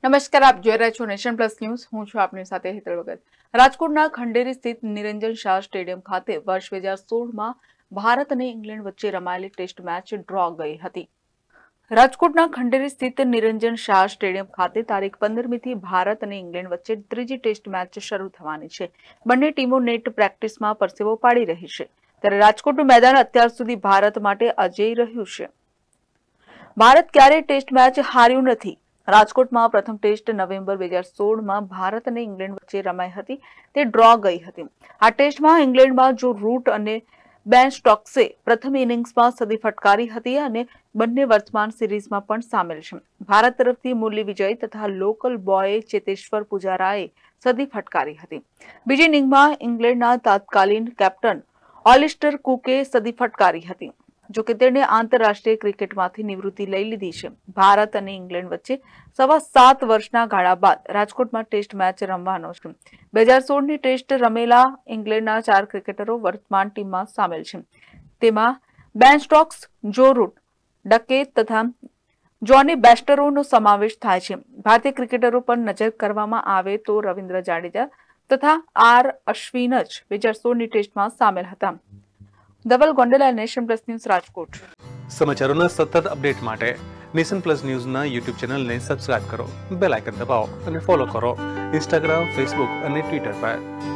નમસ્કાર, આપ જોઈ રહ્યા છો નેશન પ્લસ ન્યૂઝ. હું છું આપની સાથે હેતલ વગર. રાજકોટના ખંડેરી સ્થિત નિરંજન શાહ સ્ટેડિયમ ખાતે વર્ષ 2016માં ભારત અને ઇંગ્લેન્ડ વચ્ચે રમાયેલી ટેસ્ટ મેચ ડ્રો ગઈ હતી. રાજકોટના ખંડેરી સ્થિત નિરંજન શાહ સ્ટેડિયમ ખાતે તારીખ 15મીથી ભારત અને ઇંગ્લેન્ડ વચ્ચે ત્રીજી ટેસ્ટ મેચ શરૂ થવાની છે. બંને ટીમો નેટ પ્રેક્ટિસમાં પરસેવો પાડી રહી છે, ત્યારે રાજકોટનું મેદાન અત્યાર સુધી ભારત માટે અજેય રહ્યું છે. ભારત ક્યારેય ટેસ્ટ મેચ હાર્યું નથી. રાજકોટમાં પ્રથમ ટેસ્ટ નવેમ્બર 2016માં ભારત અને ઇંગ્લેન્ડ વચ્ચે રમાઈ હતી, તે ડ્રો ગઈ હતી. આ ટેસ્ટમાં ઇંગ્લેન્ડમાં જો રૂટ અને બેન સ્ટોક્સે પ્રથમ ઇનિંગ્સમાં સદી ફટકારી હતી અને બંને વર્તમાન સિરીઝમાં પણ સામેલ છે. ભારત તરફથી મુરલી વિજય તથા લોકલ બોય ચેતેશ્વર પુજારાએ સદી ફટકારી હતી. બીજી ઇનિંગમાં ઇંગ્લેન્ડના તત્કાલીન કેપ્ટન ઓલિસ્ટર કુકે સદી ફટકારી હતી. જોકે તેણે આંતરરાષ્ટ્રીય ક્રિકેટમાંથી નિવૃત્તિ લઈ લીધી છે. ભારત અને ઇંગ્લેન્ડ વચ્ચે 7.25 વર્ષના ગાળા બાદ રાજકોટમાં ટેસ્ટ મેચ રમવાનો છે. 2016ની ટેસ્ટ રમેલા ઇંગ્લેન્ડના 4 ક્રિકેટરો વર્તમાન ટીમમાં સામેલ છે. તેમાં બેન સ્ટોક્સ, જો રૂટ, ડકેત તથા જોની બેસ્ટરોનો સમાવેશ થાય છે. ભારતીય ક્રિકેટરો પર નજર કરવામાં આવે તો રવિન્દ્ર જાડેજા તથા આર અશ્વિન જ 2016ની ટેસ્ટમાં સામેલ હતા. Dhaval Gondela, nation plus news, Rajkot. સમાચારોના સતત અપડેટ માટે નેશન પ્લસ ન્યૂઝના યુટ્યુબ ચેનલને સબસ્ક્રાઇબ કરો, બેલ આઇકન દબાવો અને ફોલો કરો ઇન્સ્ટાગ્રામ, ફેસબુક અને ટ્વિટર પર.